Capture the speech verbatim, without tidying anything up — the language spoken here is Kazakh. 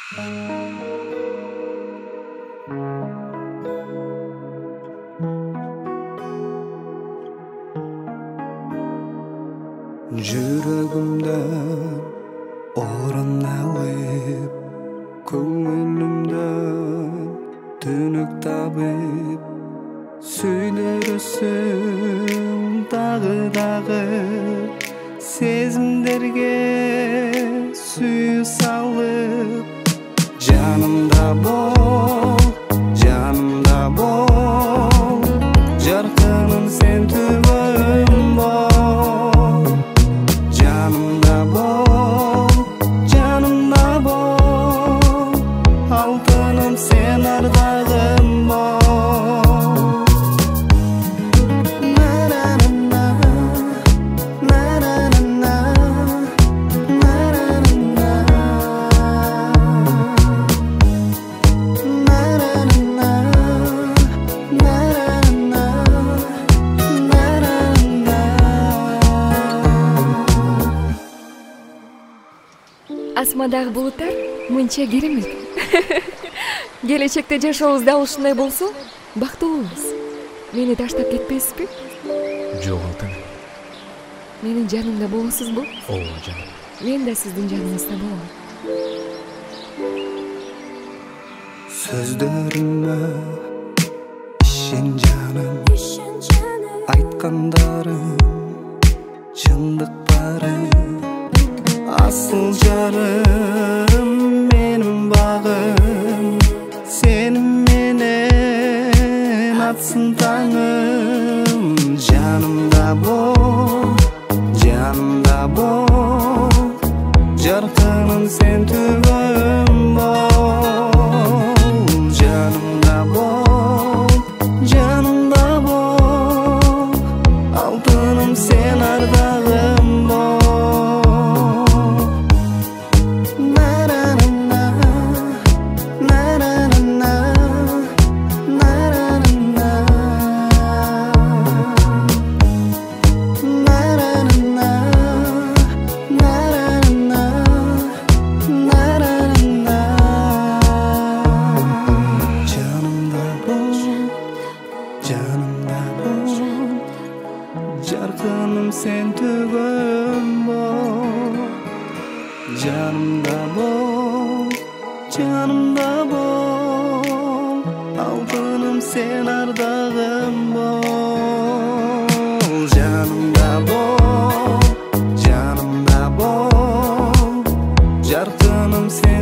Жүрегімден орын алып, көңілімден түнік табып, сөйлерсің дағы-дағы, сезімдерге сүй салып. Жанымда бол, жанымда бол, жарқыным сен түбім бол. Жанымда бол, жанымда бол, алтыным сен ардағым бол. На-на-на-на, на-на-на-на, на-на-на-на, на-на-на-на, на-на-на, на-на-на. Асмадағы бұлыттар мынча керемет. Келечекте жашообуз да ушундай болсо, бактылуубуз. Мени таштап кетпейсизби? Жок, алтын. Менин жанымда болосузбу? Ооба, жаным. Мен да сиздин жаныңызда болом. Сөздеріме ішен жаным, айтқандарым шындық бары. Асыл жарым менің бағым, сенім менен атсын таңым. Жанымда бол, жанымда бол, жарқыным сен түбім бол. Жанымда бол, жанымда бол, алтыным сен ардағым бол. На-на-на-на, на-на-на-на, на-на-на-на, на-на-на-на, на-на-на, на-на-на. Жанымда бол, жанымда бол, жарқыным сен түбім бол. Жанымда бол, жанымда бол, алтыным сен ардағым бол. Жанымда бол, жанымда бол, жарқыным сен